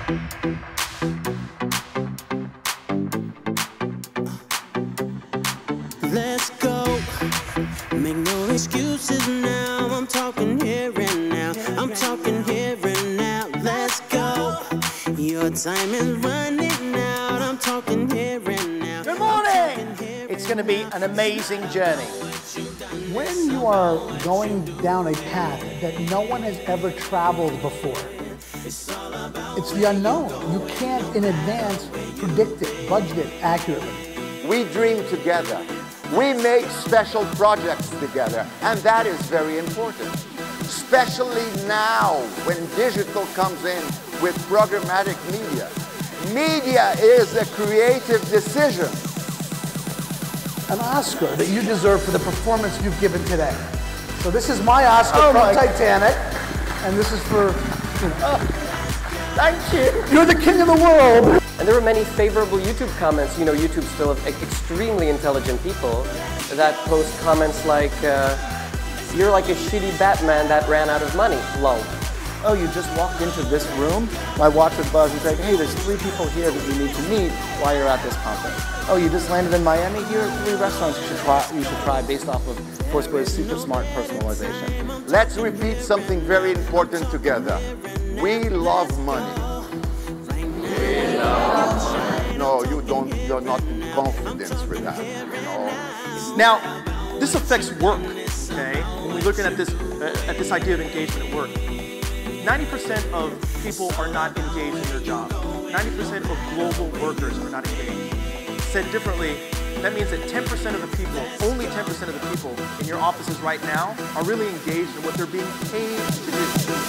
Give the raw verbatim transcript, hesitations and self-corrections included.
Let's go. Make no excuses now. I'm talking here and now. I'm talking here and now. Let's go. Your time is running out. I'm talking here and now. Good morning! It's going to be an amazing journey. When you are going down a path that no one has ever traveled before, it's the unknown. You can't in advance predict it, budget it accurately. We dream together. We make special projects together, and that is very important. Especially now, when digital comes in with programmatic media. Media is a creative decision. An Oscar that you deserve for the performance you've given today. So this is my Oscar Oh from my Titanic, and this is for, you know, Oh, thank you. you're the king of the world. And there were many favorable YouTube comments. You know, YouTube's full of extremely intelligent people that post comments like, uh, you're like a shitty Batman that ran out of money, lol. Oh, you just walked into this room? My watch would buzz and say, hey, there's three people here that you need to meet while you're at this conference. Oh, you just landed in Miami? Here are three restaurants you should try, you should try based off of Foursquare's super smart personalization. Let's repeat something very important together. We love money. We love money. No, you don't, you're not in confidence with that. No. Now, this affects work, okay? When we're looking at this, uh, at this idea of engagement at work, ninety percent of people are not engaged in their job. ninety percent of global workers are not engaged. Said differently, that means that ten percent of the people, only ten percent of the people in your offices right now are really engaged in what they're being paid to do.